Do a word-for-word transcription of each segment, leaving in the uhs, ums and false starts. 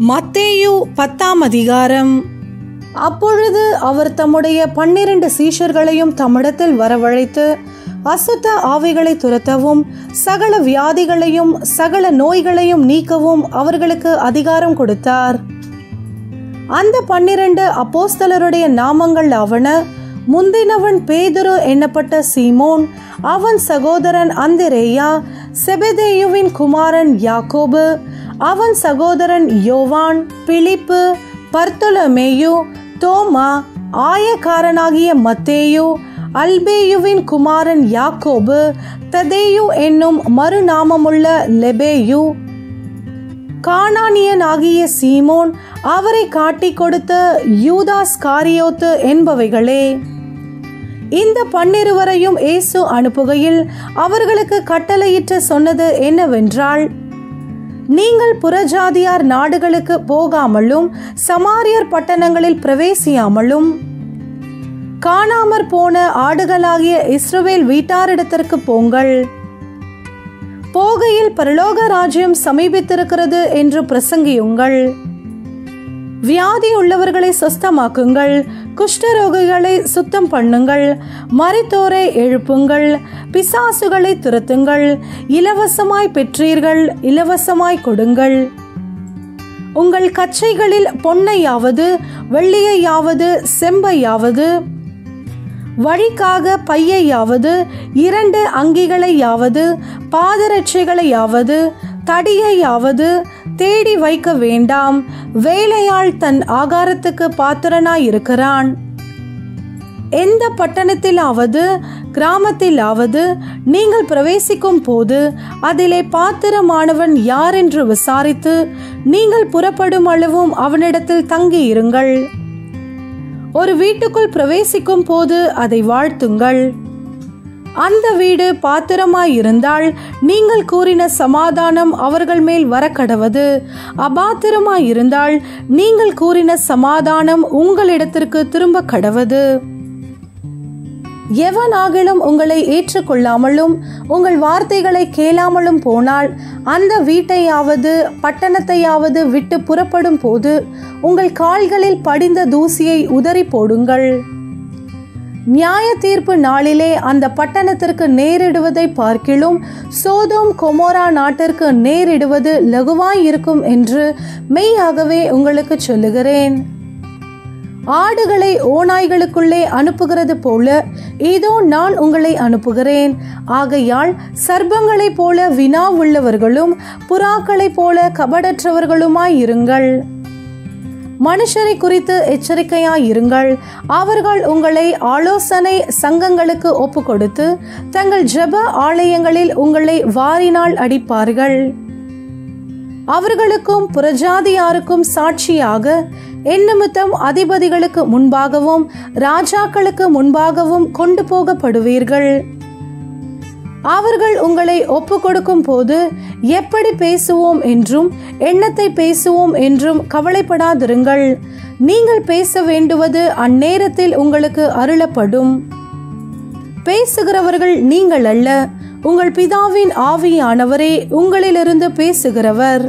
மத்தேயு பத்தாம் அதிகாரம். அப்பொழுது அவர் தம்முடைய பன்னிரண்டு சீஷர்களையும் தம்மிடத்தில் வரவழைத்து அசுத்த ஆவிகளை துரத்தவும் சகல வியாதிகளையும் சகல நோய்களையும் நீக்கவும் அவர்களுக்கு அதிகாரம் கொடுத்தார். அந்த பன்னிரண்டு அப்போஸ்தலருடைய நாமங்கள் ஆவன: முந்தினவன் பேதுரு என்னப்பட்ட சீமோன், அவன் சகோதரன் அந்திரேயா, செபெதேயுவின் குமாரன் யாக்கோபு, அவன் சகோதரன் யோவான், பிலிப்பு, பர்த்தொலமேயு, தோமா, ஆயக்காரனாகிய மத்தேயு, அல்பேயுவின் குமாரன் யாக்கோபு, ததேயு என்னும் மறுநாமமுள்ள லெபேயு, கானானியனாகிய சீமோன், அவரை காட்டிக் கொடுத்த யூதாஸ் காரியோத்து என்பவைகளே. இந்த பன்னிருவரையும் இயேசு அனுப்புகையில் அவர்களுக்கு கட்டளையிட்டு சொன்னது என்னவென்றால், நீங்கள் புறஜாதியார் நாடுகளுக்கு போகாமலும் சமாரியர் பட்டணங்களில் பிரவேசியாமலும் காணாமற் போன ஆடுகளாகிய இஸ்ரவேல் வீட்டாரிடத்திற்கு போங்கள். போகையில் பரலோக ராஜ்யம் சமீபித்திருக்கிறது என்று பிரசங்கியுங்கள். வியாதி உள்ளவர்களை சுஸ்தமாக்குங்கள், குஷ்டரோகிகளை சுத்தம் பண்ணுங்கள், மரித்தோரை எழுப்புங்கள், பிசாசுகளை துரத்துங்கள், இலவசமாய் பெற்றீர்கள், இலவசமாய் கொடுங்கள். உங்கள் கச்சைகளில் பொன்னையாவது வெள்ளியையாவது செம்பையாவது, வழிக்காக பையையாவது, இரண்டு அங்கிகளையாவது, பாதரட்சைகளையாவது, தடியையாவது தேடி வைக்க வேண்டாம். வேலையாள் தன் ஆகாரத்துக்கு பாத்திரனாயிருக்கிறான். எந்த பட்டணத்திலாவது கிராமத்திலாவது நீங்கள் பிரவேசிக்கும் போது அதிலே பாத்திரமானவன் யார் என்று விசாரித்து நீங்கள் புறப்படும் அளவும் அவனிடத்தில் தங்கியிருங்கள். ஒரு வீட்டுக்குள் பிரவேசிக்கும் போது அதை வாழ்த்துங்கள். அந்த வீடு பாத்திரமாயிருந்தால் நீங்கள் கூறின சமாதானம் அவர்கள் மேல் வரக்கடவது. அபாத்திரமாயிருந்தால் நீங்கள் கூறின சமாதானம் உங்களிடத்திற்கு திரும்ப கடவது. எவனாகிலும் உங்களை ஏற்றுக்கொள்ளாமலும் உங்கள் வார்த்தைகளை கேளாமலும் போனால் அந்த வீட்டையாவது பட்டணத்தையாவது விட்டு புறப்படும் போது உங்கள் கால்களில் படிந்த தூசியை உதறி போடுங்கள். நியாய தீர்ப்பு நாளிலே அந்த பட்டணத்திற்கு நேரிடுவதை பார்க்கிலும் சோதோம் கொமோரா நாட்டிற்கு நேரிடுவது லகுவாயிருக்கும் என்று மெய்யாகவே உங்களுக்கு சொல்லுகிறேன். ஆடுகளை ஓநாய்களுக்குள்ளே அனுப்புகிறது போல இதோ நான் உங்களை அனுப்புகிறேன். ஆகையால் சர்ப்பங்களைப் போல வினா உள்ளவர்களும் புறாக்களைப் போல கபடற்றவர்களுமாயிருங்கள். மனுஷரை குறித்து எச்சரிக்கையாயிருங்கள். அவர்கள் உங்களை ஆலோசனை சங்கங்களுக்கு ஒப்பு கொடுத்து தங்கள் ஜெப ஆலயங்களில் உங்களை வாரினால் அடிப்பார்கள். அவர்களுக்கும் புறஜாதியாருக்கும் சாட்சியாக என்னிமித்தம் அதிபதிகளுக்கு முன்பாகவும் ராஜாக்களுக்கு முன்பாகவும் கொண்டு போகப்படுவீர்கள். அவர்கள் உங்களை ஒப்பு கொடுக்கும் போது எப்படி பேசுவோம் என்றும் எண்ணத்தை பேசுவோம் என்றும் கவலைப்படாதிருங்கள். நீங்கள் பேச வேண்டுவது அந்நேரத்தில் உங்களுக்கு அருளப்படும். பேசுகிறவர்கள் நீங்கள் அல்ல, உங்கள் பிதாவின் ஆவியானவரே உங்களிலிருந்து பேசுகிறவர்.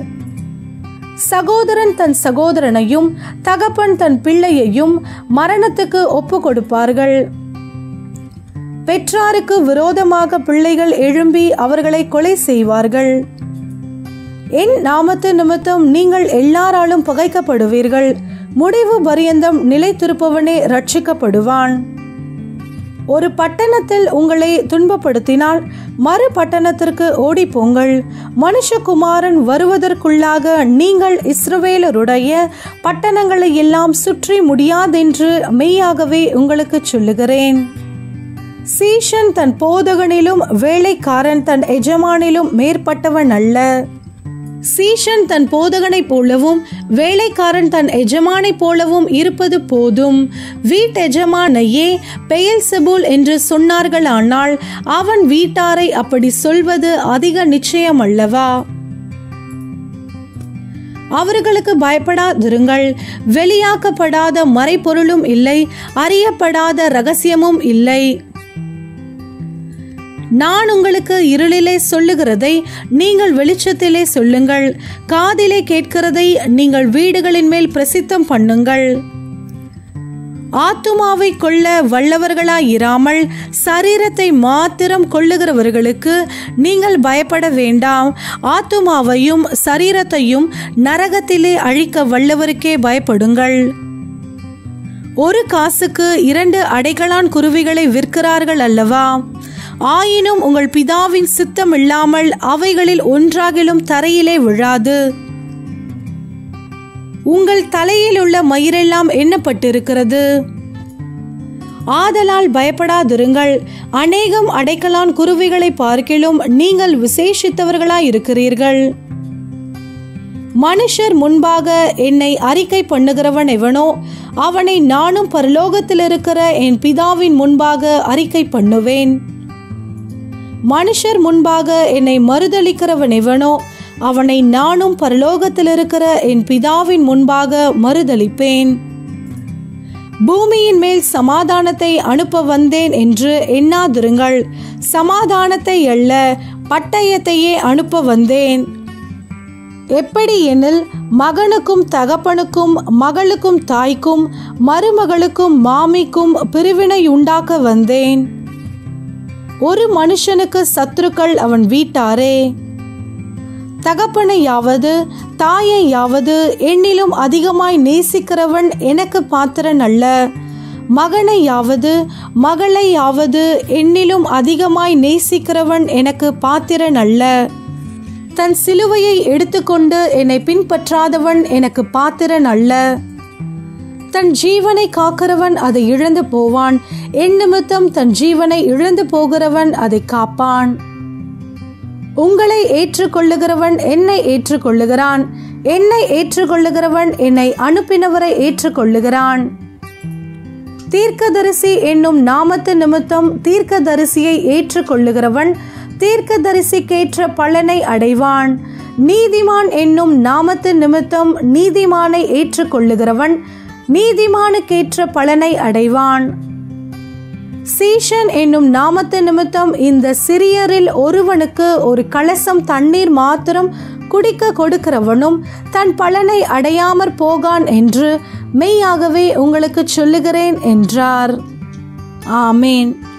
சகோதரன் தன் சகோதரனையும் தகப்பன் தன் பிள்ளையையும் மரணத்துக்கு ஒப்பு கொடுப்பார்கள். பெற்றாருக்கு விரோதமாக பிள்ளைகள் எழும்பி அவர்களை கொலை செய்வார்கள். என் நாமத்து நிமித்தம் நீங்கள் எல்லாராலும் பகைக்கப்படுவீர்கள். முடிவு பரியந்தம் நிலைத்திருப்பவனே ரட்சிக்கப்படுவான். ஒரு பட்டணத்தில் உங்களை துன்பப்படுத்தினால் மறு பட்டணத்திற்கு ஓடி போங்கள். மனுஷகுமாரன் வருவதற்குள்ளாக நீங்கள் இஸ்ரவேலருடைய பட்டணங்களை எல்லாம் சுற்றி முடியாதென்று மெய்யாகவே உங்களுக்கு சொல்லுகிறேன். சீஷன் தன் போதகனிலும் வேலைக்காரன் தன் எஜமானிலும் மேற்பட்டவன் அல்ல. சீஷன் தன் போதகனைப் போலவும் வேலைக்காரன் தன் எஜமானைப் போலவும் இருப்பது போதும். வீட்டெஜமானையே பெயல்செபூல் என்று சொன்னார்களானால் அவன் வீட்டாரை அப்படி சொல்வது அதிக நிச்சயம் அல்லவா? அவர்களுக்கு பயப்படாதிருங்கள். வெளியாக்கப்படாத மறைபொருளும் இல்லை, அறியப்படாத இரகசியமும் இல்லை. நான் உங்களுக்கு இருளிலே சொல்லுகிறதை நீங்கள் வெளிச்சத்திலே சொல்லுங்கள், காதிலே கேட்கிறதை நீங்கள் வீடுகளின் மேல் பிரசித்தம் பண்ணுங்கள். ஆத்துமாவை கொள்ள வல்லவர்களாயிராமல் சரீரத்தை மாத்திரம் கொள்ளுகிறவர்களுக்கு நீங்கள் பயப்பட வேண்டாம். ஆத்துமாவையும் சரீரத்தையும் நரகத்திலே அழிக்க வல்லவருக்கே பயப்படுங்கள். ஒரு காசுக்கு இரண்டு அடைகளான் குருவிகளை விற்கிறார்கள் அல்லவா? ஆயினும் உங்கள் பிதாவின் சித்தம் இல்லாமல் அவைகளில் ஒன்றாகிலும் தரையிலே விழாது. உங்கள் தலையில் உள்ள மயிரெல்லாம் எண்ணப்பட்டிருக்கிறது. ஆதலால் பயப்படாதிருங்கள். அநேகம் அடைக்கலான் குருவிகளை பார்க்கிலும் நீங்கள் விசேஷித்தவர்களாயிருக்கிறீர்கள். மனுஷர் முன்பாக என்னை அறிக்கை பண்ணுகிறவன் எவனோ அவனை நானும் பரலோகத்தில் இருக்கிற என் பிதாவின் முன்பாக அறிக்கை பண்ணுவேன். மனுஷர் முன்பாக என்னை மறுதலிக்கிறவன் எவனோ அவனை நானும் பரலோகத்தில் இருக்கிற என் பிதாவின் முன்பாக மறுதலிப்பேன். பூமியின் மேல் சமாதானத்தை அனுப்ப வந்தேன் என்று எண்ணாதிருங்கள். சமாதானத்தை அல்ல, பட்டயத்தையே அனுப்ப வந்தேன். எப்படி எனில், மகனுக்கும் தகப்பனுக்கும் மகளுக்கும் தாய்க்கும் மருமகளுக்கும் மாமிக்கும் பிரிவினை உண்டாக்க வந்தேன். ஒரு மனுஷனுக்கு சத்துருக்கள் அவன் வீட்டாரே. தகப்பனையாவது தாயையாவது என்னிலும் அதிகமாய் நேசிக்கிறவன் எனக்கு பாத்திரன் அல்ல. மகனையாவது மகளையாவது என்னிலும் அதிகமாய் நேசிக்கிறவன் எனக்கு பாத்திரன் அல்ல. தன் சிலுவையை எடுத்துக்கொண்டு என்னை பின்பற்றாதவன் எனக்கு பாத்திரன் அல்ல. தன் ஜீவனை காக்கிறவன் அதை இழந்து போவான். என் நிமித்தம் தன் ஜீவனை இழந்து போகிறவன் அதை காப்பான். உங்களை ஏற்றுக்கொள்ளுகிறவன் என்னை ஏற்றுக்கொள்ளுகிறான். என்னை ஏற்றுக்கொள்ளுகிறவன் என்னை அனுப்பினவரை ஏற்றுக்கொள்ளுகிறான். தீர்க்கதரிசி என்னும் நாமத்து நிமித்தம் தீர்க்கதரிசியை ஏற்றுக்கொள்ளுகிறவன் தீர்க்கதரிசிக்கேற்ற பலனை அடைவான். நீதிமான் என்னும் நாமத்து நிமித்தம் நீதிமானை ஏற்றுக்கொள்ளுகிறவன் நீதிமானுக்கேற்ற பலனை அடைவான். சீஷன் என்னும் நாமத்து நிமித்தம் இந்த சிறியரில் ஒருவனுக்கு ஒரு கலசம் தண்ணீர் மாத்திரம் குடிக்க கொடுக்கிறவனும் தன் பலனை அடையாமற் போகான் என்று மெய்யாகவே உங்களுக்கு சொல்லுகிறேன் என்றார். ஆமேன்.